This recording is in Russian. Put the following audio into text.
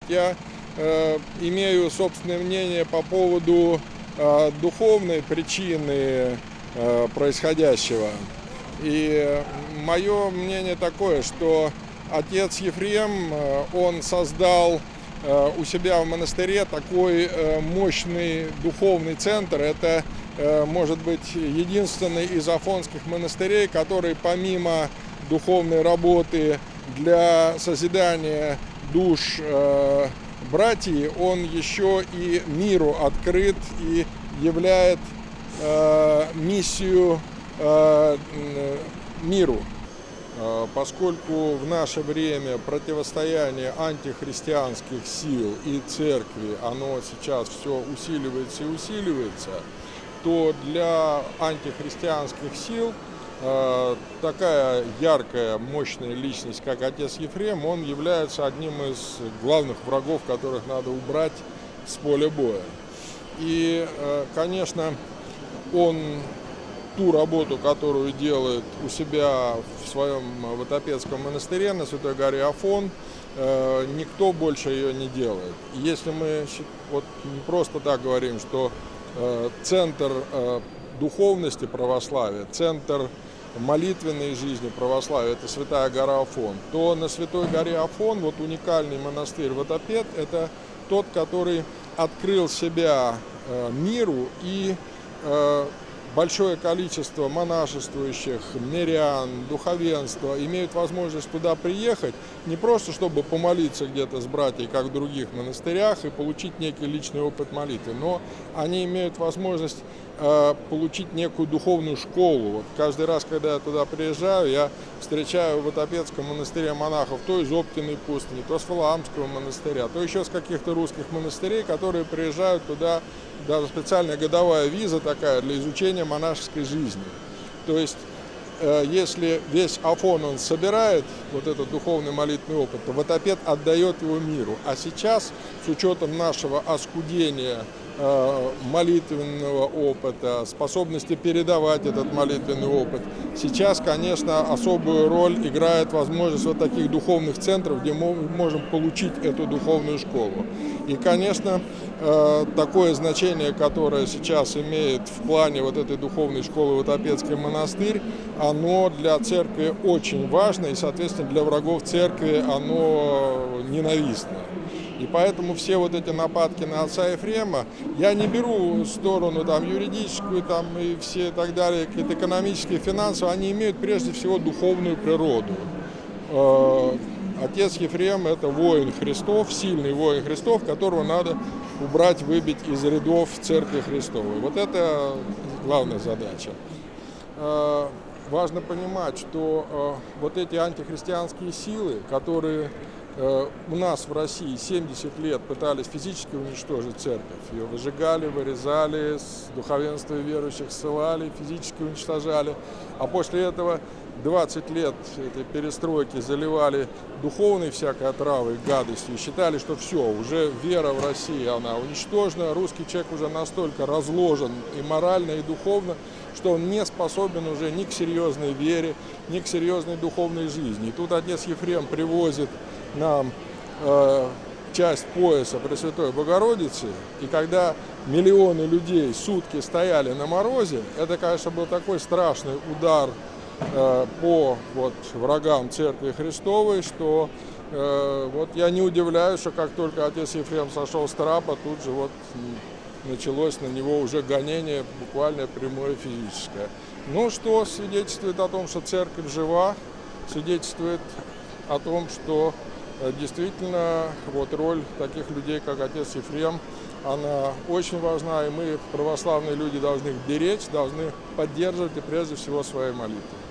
я имею собственное мнение по поводу духовной причины происходящего. И мое мнение такое, что отец Ефрем, он создал у себя в монастыре такой мощный духовный центр. Это, может быть, единственный из афонских монастырей, который помимо духовной работы для созидания душ братьев, он еще и миру открыт и являет миссию миру. Поскольку в наше время противостояние антихристианских сил и церкви, оно сейчас все усиливается и усиливается, то для антихристианских сил такая яркая, мощная личность, как отец Ефрем, он является одним из главных врагов, которых надо убрать с поля боя. И, конечно, он ту работу, которую делает у себя в своем Вотопецком монастыре на Святой горе Афон, никто больше ее не делает. И если мы вот не просто так говорим, что центр духовности православия, центр молитвенной жизни православия – это Святая гора Афон, то на Святой горе Афон вот уникальный монастырь Вотопед – это тот, который открыл себя миру, и большое количество монашествующих, мирян, духовенства имеют возможность туда приехать не просто чтобы помолиться где-то с братьями, как в других монастырях, и получить некий личный опыт молитвы, но они имеют возможность получить некую духовную школу. Вот каждый раз, когда я туда приезжаю, я встречаю в Вотопецком монастыре монахов то из Оптиной пустыни, то с Валаамского монастыря, то еще с каких-то русских монастырей, которые приезжают туда, даже специальная годовая виза такая для изучения монашеской жизни. То есть, если весь Афон он собирает вот этот духовный молитвенный опыт, то Вотопед отдает его миру. А сейчас, с учетом нашего оскудения молитвенного опыта, способности передавать этот молитвенный опыт, сейчас, конечно, особую роль играет возможность вот таких духовных центров, где мы можем получить эту духовную школу. И, конечно, такое значение, которое сейчас имеет в плане вот этой духовной школы Вотопецкий монастырь, оно для церкви очень важно, и, соответственно, для врагов церкви оно ненавистно. И поэтому все вот эти нападки на отца Ефрема, я не беру сторону там юридическую там, и все так далее, какие-то экономические, финансовые, они имеют прежде всего духовную природу. Отец Ефрем – это воин Христов, сильный воин Христов, которого надо убрать, выбить из рядов Церкви Христовой. Вот это главная задача. Важно понимать, что вот эти антихристианские силы, которые у нас в России 70 лет пытались физически уничтожить церковь, ее выжигали, вырезали, духовенство верующих ссылали, физически уничтожали, а после этого 20 лет этой перестройки заливали духовной всякой отравой, гадостью, и считали, что все, уже вера в России, она уничтожена, русский человек уже настолько разложен и морально, и духовно, что он не способен уже ни к серьезной вере, ни к серьезной духовной жизни. И тут отец Ефрем привозит нам часть пояса Пресвятой Богородицы, и когда миллионы людей сутки стояли на морозе, это, конечно, был такой страшный удар по врагам Церкви Христовой, что вот я не удивляюсь, что как только отец Ефрем сошел с трапа, тут же вот началось на него уже гонение, буквально прямое физическое. Ну, что свидетельствует о том, что церковь жива, свидетельствует о том, что действительно вот роль таких людей, как отец Ефрем, она очень важна, и мы, православные люди, должны их беречь, должны поддерживать и прежде всего своей молитвой.